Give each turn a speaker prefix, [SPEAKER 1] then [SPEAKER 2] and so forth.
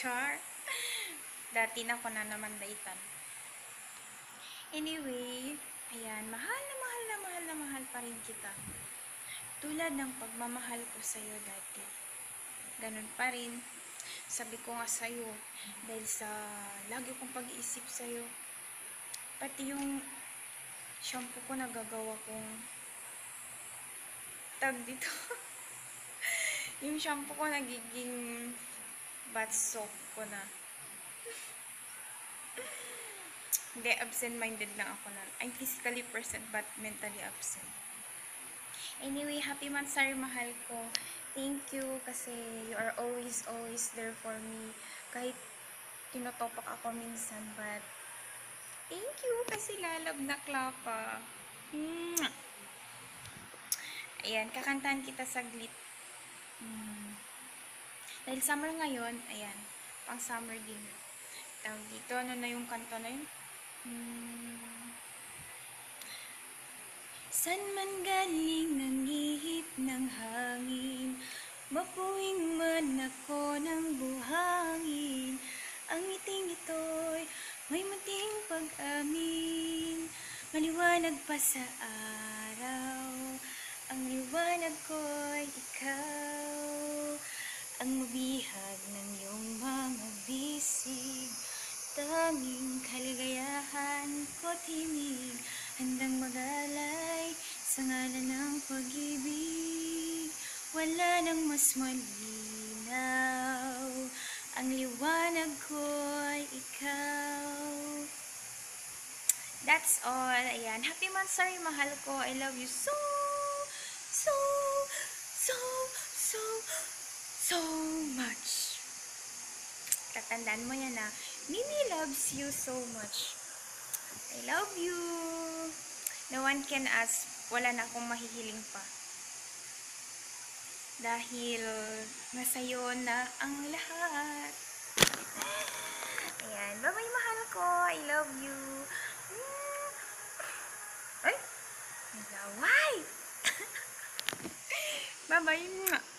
[SPEAKER 1] Char. Dati na ko na naman daitan. Anyway, ayan, mahal na mahal na mahal na mahal pa rin kita. Tulad ng pagmamahal ko sa'yo dati. Ganun pa rin. Sabi ko nga sa'yo, dahil sa lagi kong pag-iisip sa'yo, pati yung shampoo ko nagagawa kong tag dito. Yung shampoo ko nagiging bath soap ko na. Hindi, absent-minded lang ako na. I'm physically present but mentally absent. Anyway, happy Mansari mahal ko. Thank you kasi you are always there for me. Kahit tinotopak ako minsan, but thank you kasi lalab na klapa. Ayan, kakantahan kita saglit. Dahil summer ngayon, ayan, pang summer din. Tawag dito, ano na yung kanta na yun? San man galing ang ihip ng hangin, mapuwing man ako ng buhangin. Ang ngiting ito'y may munting pag-amin, maliwanag pa sa araw. Ang liwanag ko'y ikaw, ang mabihag ng iyong mga bisig. Tanging kaligayahan ko't himig, handang mag-alay sa ngalan ng pag-ibig. Wala nang mas malinaw, ang liwanag ko'y ikaw. That's all. Ayan. Happy Mansari mahal ko. I love you so much. Tatandaan mo yan na Mimi loves you so much. I love you. No one can ask. Wala na akong mahihiling pa. Dahil nasayo na ang lahat. Ayan. Bye-bye mahal ko. I love you. Ay! Nagaway! Bye-bye.